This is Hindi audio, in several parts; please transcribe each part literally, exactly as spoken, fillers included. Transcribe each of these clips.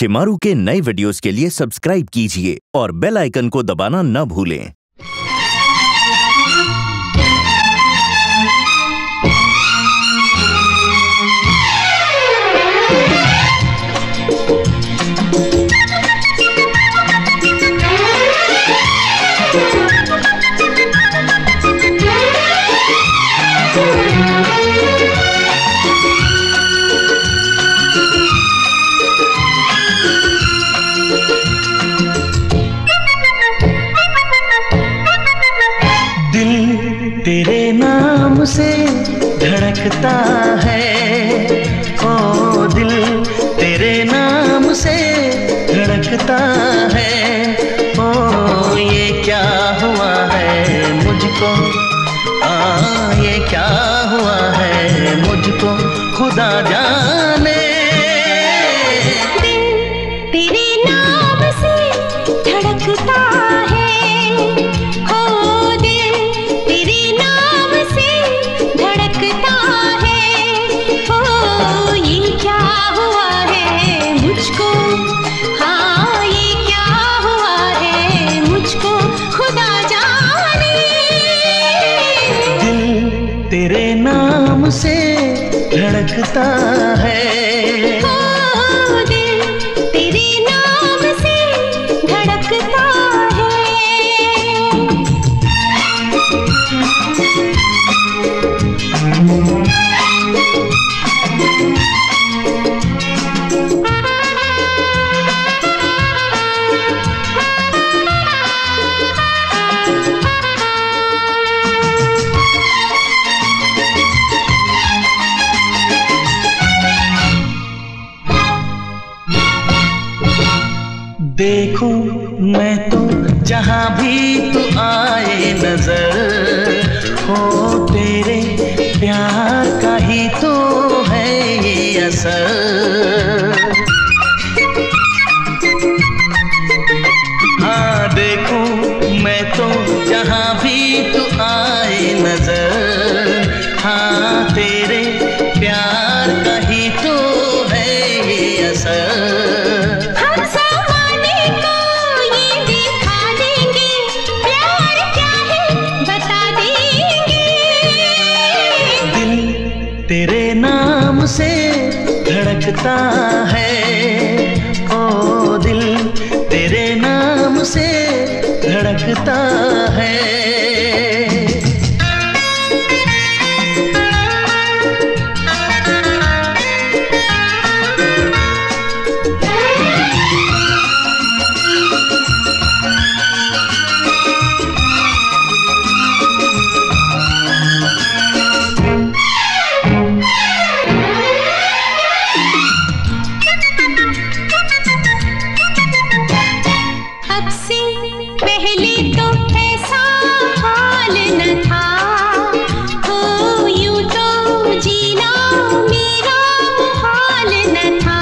शिमारू के नए वीडियोस के लिए सब्सक्राइब कीजिए और बेल आइकन को दबाना न भूलें। तेरे नाम से धड़कता है, ओ दिल तेरे नाम से धड़कता है। ओ ये क्या हुआ है मुझको, आ ये क्या हुआ है मुझको खुदा जाने। दिल तेरे नाम से धड़कता है, तेरे नाम से धड़कता है। ओ दिल तेरे नाम से धड़कता देखूं मैं तो जहां भी तू आए नजर, हो तेरे प्यार का ही तो है ये असर। हाँ देखूं मैं तो जहां भी तू आए नजर, हाँ तेरे प्यार का ही तो है ये असर। तेरे नाम से धड़कता है, ओ दिल तेरे नाम से धड़कता है। पहले तो ऐसा हाल न था, हो यूं तो जीना मेरा हाल न था।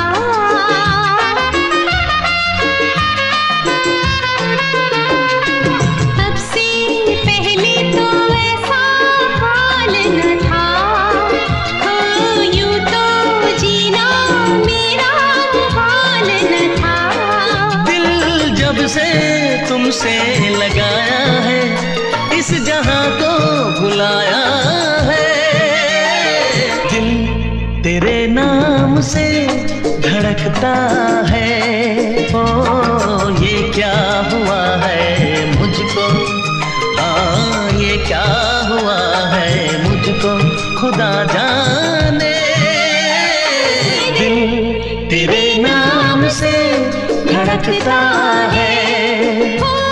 अब से पहले तो ऐसा हाल न था, हो यूं तो जीना मेरा हाल न था। दिल जब से तुमसे लगाया है, इस जहां को भुलाया है। दिल तेरे नाम से धड़कता है, ओ ये क्या हुआ है मुझको, हाँ ये क्या हुआ है मुझको खुदा जाने। दिल तेरे नाम से धड़कता है।